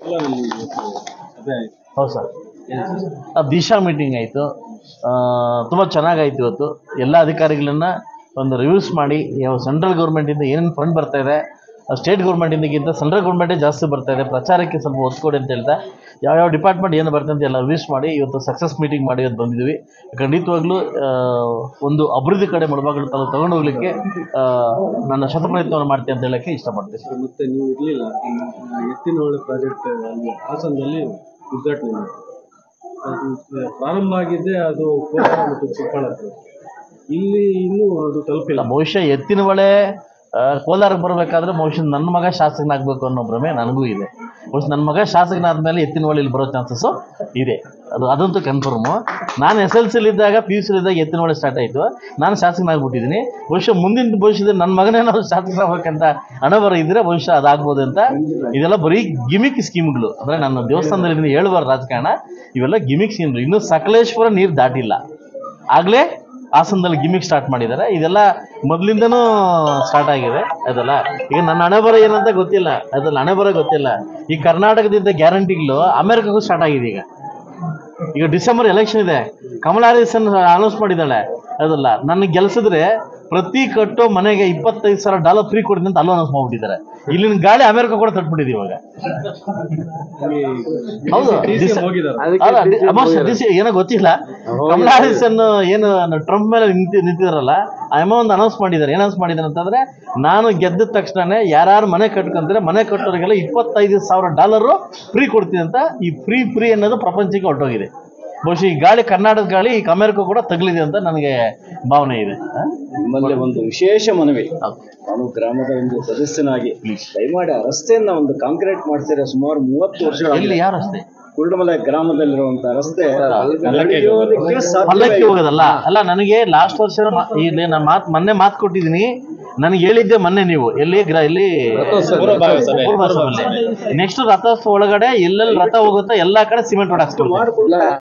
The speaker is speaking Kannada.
ಹೌದು ಸರ್, ದಿಶಾ ಮೀಟಿಂಗ್ ಆಯಿತು, ತುಂಬ ಚೆನ್ನಾಗಾಯ್ತು. ಇವತ್ತು ಎಲ್ಲ ಅಧಿಕಾರಿಗಳನ್ನ ಒಂದು ರಿವ್ಯೂಸ್ ಮಾಡಿ ಯಾವ ಸೆಂಟ್ರಲ್ ಗೌರ್ಮೆಂಟಿಂದ ಏನೇನು ಫಂಡ್ ಬರ್ತಾ ಇದೆ, ಸ್ಟೇಟ್ ಗೌರ್ಮೆಂಟಿಂದಕ್ಕಿಂತ ಸೆಂಟ್ರಲ್ ಗೌರ್ಮೆಂಟೇ ಜಾಸ್ತಿ ಬರ್ತಾ ಇದೆ, ಪ್ರಚಾರಕ್ಕೆ ಸ್ವಲ್ಪ ಒತ್ತು ಕೊಡಿ ಅಂತ ಹೇಳ್ತಾ ಯಾವ್ಯಾವ ಡಿಪಾರ್ಟ್ಮೆಂಟ್ ಏನು ಬರ್ತದೆ ಅಂತ ಎಲ್ಲ ರಿವ್ಯೂಸ್ ಮಾಡಿ ಇವತ್ತು ಸಕ್ಸಸ್ ಮೀಟಿಂಗ್ ಮಾಡಿ ಇವತ್ತು ಬಂದಿದ್ದೀವಿ. ಖಂಡಿತವಾಗ್ಲೂ ಒಂದು ಅಭಿವೃದ್ಧಿ ಕಡೆ ಮುಳಬಾಗಿಲು ತಾಲೂಕು ತಗೊಂಡು ಹೋಗ್ಲಿಕ್ಕೆ ನನ್ನ ಶತಪ್ರಯತ್ನವನ್ನು ಮಾಡ್ತೀನಿ ಅಂತ ಹೇಳೋಕ್ಕೆ ಇಷ್ಟಪಡ್ತೀನಿ. ಮತ್ತೆ ನೀವು ಇರಲಿಲ್ಲ, ಎತ್ತಿನಹೊಳೆ ಪ್ರಾಜೆಕ್ಟ್ ಅಲ್ಲಿ ಹಾಸನದಲ್ಲಿ ಉದ್ಘಾಟನೆ ಮಾಡಿ ಪ್ರಾರಂಭ ಆಗಿದ್ದೆ, ಅದು ಕೋಲಾರ ಮತ್ತು ಚಿಕ್ಕಬಳ್ಳಾಪುರ, ಇಲ್ಲಿ ಇನ್ನೂ ಅದು ತಲುಪಿಲ್ಲ. ಬಹುಶಃ ಎತ್ತಿನಹೊಳೆ ಕೋಲಾರಕ್ಕೆ ಬರಬೇಕಾದ್ರೆ ಬಹುಶಃ ನನ್ನ ಮಗ ಶಾಸಕನಾಗಬೇಕು ಅನ್ನೋ ಭ್ರಮೆ ನನಗೂ ಇದೆ. ಬಹುಶಃ ನನ್ನ ಮಗ ಶಾಸಕನಾದ್ಮೇಲೆ ಎತ್ತಿನಹೊಳೆ ಇಲ್ಲಿ ಬರೋ ಚಾನ್ಸಸ್ಸು ಇದೆ, ಅದಂತೂ ಕನ್ಫರ್ಮು. ನಾನು SLC ಇದ್ದಾಗ PUC ಇದ್ದಾಗ ಎತ್ತಿನಹೊಳೆ ಸ್ಟಾರ್ಟ್ ಆಯಿತು, ನಾನು ಶಾಸಕನಾಗ್ಬಿಟ್ಟಿದ್ದೀನಿ. ಬಹುಶಃ ಮುಂದಿನ ಭವಿಷ್ಯದಲ್ಲಿ ನನ್ನ ಮಗನೇ ನಾವು ಶಾಸಕರಾಗಬೇಕಂತ ಹಣಬರ ಇದ್ದರೆ ಬಹುಶಃ ಅದಾಗ್ಬೋದು ಅಂತ. ಇದೆಲ್ಲ ಬರೀ ಗಿಮಿಕ್ ಸ್ಕೀಮ್ಗಳು, ಅಂದರೆ ನನ್ನ ದೇವಸ್ಥಾನದಲ್ಲಿ 7 ವಾರ ರಾಜಕಾರಣ, ಇವೆಲ್ಲ ಗಿಮಿಕ್ ಸ್ಕೀಮ್ಗಳು. ಇನ್ನೂ ಸಕಲೇಶ್ವರ ನೀರು ದಾಟಿಲ್ಲ, ಆಗಲೇ ಹಾಸನದಲ್ಲಿ ಗಿಮಿಕ್ ಸ್ಟಾರ್ಟ್ ಮಾಡಿದ್ದಾರೆ. ಇದೆಲ್ಲ ಮೊದಲಿಂದನೂ ಸ್ಟಾರ್ಟ್ ಆಗಿದೆ ಅದೆಲ್ಲ. ಈಗ ನನ್ನ ಹಣೆಬರ ಏನಂತ ಗೊತ್ತಿಲ್ಲ, ಅದೆಲ್ಲ ಹಣೆಬರ ಗೊತ್ತಿಲ್ಲ. ಈ ಕರ್ನಾಟಕದಿಂದ ಗ್ಯಾರಂಟಿಗಳು ಅಮೆರಿಕಕ್ಕೂ ಸ್ಟಾರ್ಟ್ ಆಗಿದೆ. ಈಗ ಡಿಸೆಂಬರ್ ಎಲೆಕ್ಷನ್ ಇದೆ, ಕಮಲಾ ಹ್ಯಾರಿಸ್ ಅನೌನ್ಸ್ ಮಾಡಿದ್ದಾಳೆ. ಅದಲ್ಲ, ನನಗೆ ಗೆಲ್ಸಿದ್ರೆ ಪ್ರತಿ ಕಟ್ಟೋ ಮನೆಗೆ $25,000 ಫ್ರೀ ಕೊಡ್ತೀನಿ ಅಂತ ಅಲ್ಲೂ ಅನೌನ್ಸ್ ಮಾಡ್ಬಿಟ್ಟಿದ್ದಾರೆ. ಇಲ್ಲಿನ ಗಾಳಿ ಅಮೆರಿಕ ಕೂಡ ತಟ್ಬಿಟ್ಟಿದೆ ಇವಾಗ. ಹೌದು, ಏನೋ ಗೊತ್ತಿಲ್ಲ. ಕಮಲಾ ಹ್ಯಾರಿಸ್ ಏನು ಟ್ರಂಪ್ ಮೇಲೆ ನಿಂತಿದಾರಲ್ಲ, ಆ ಒಂದು ಅನೌನ್ಸ್ ಮಾಡಿದ್ದಾರೆ. ಅನೌನ್ಸ್ ಮಾಡಿದ್ದಾರೆ ಅಂತಂದ್ರೆ, ನಾನು ಗೆದ್ದ ತಕ್ಷಣ ಯಾರು ಮನೆ ಕಟ್ಕೊಂತಾರೆ ಮನೆ ಕಟ್ಟೋರಿಗೆಲ್ಲ $25,000 ಫ್ರೀ ಕೊಡ್ತೀನಿ ಅಂತ. ಈ ಫ್ರೀ ಅನ್ನೋದು ಪ್ರಪಂಚಕ್ಕೆ ಹೊರಟೋಗಿದೆ. ಬಹುಶಃ ಈ ಗಾಳಿ ಕರ್ನಾಟಕದ ಗಾಳಿ ಈ ಅಮೆರಿಕ ಕೂಡ ತಗಲಿದೆ ಅಂತ ನನಗೆ ಭಾವನೆ ಇದೆ. ನಿಮ್ಮಲ್ಲಿ ಒಂದು ವಿಶೇಷ ಮನವಿ, ನಾನು ಗ್ರಾಮದ ಒಂದು ಸದಸ್ಯನಾಗಿ ದಯಮಾಡಿ ಆ ರಸ್ತೆಯನ್ನ ಒಂದು ಕಾಂಕ್ರೀಟ್ ಮಾಡ್ತೀರಾ. ಸುಮಾರು 30 ವರ್ಷಗಳಲ್ಲಿ ಯಾವ ರಸ್ತೆ? ಕುರುಡಮಲೆ ಗ್ರಾಮದಲ್ಲಿರುವಂತಹ ರಸ್ತೆ ಪಲ್ಲಕ್ಕಿ ಹೋಗೋದಲ್ಲ ಅಲ್ಲ. ನನಗೆ ಲಾಸ್ಟ್ ವರ್ಷ ಇಲ್ಲಿ ನಾನು ಮೊನ್ನೆ ಮಾತು ಕೊಟ್ಟಿದ್ದೀನಿ. ನನಗೆ ಹೇಳಿದ್ದೆ ಮೊನ್ನೆ ನೀವು ಎಲ್ಲಿ ನೆಕ್ಸ್ಟ್ ರಥೋತ್ಸವ ಒಳಗಡೆ ಎಲ್ಲೆಲ್ಲಿ ರಥ ಹೋಗುತ್ತೋ ಎಲ್ಲಾ ಕಡೆ ಸಿಮೆಂಟ್ ರೋಡ್ ಹಾಕ್ಸ್ಕೊಡ್ತೀನಿ.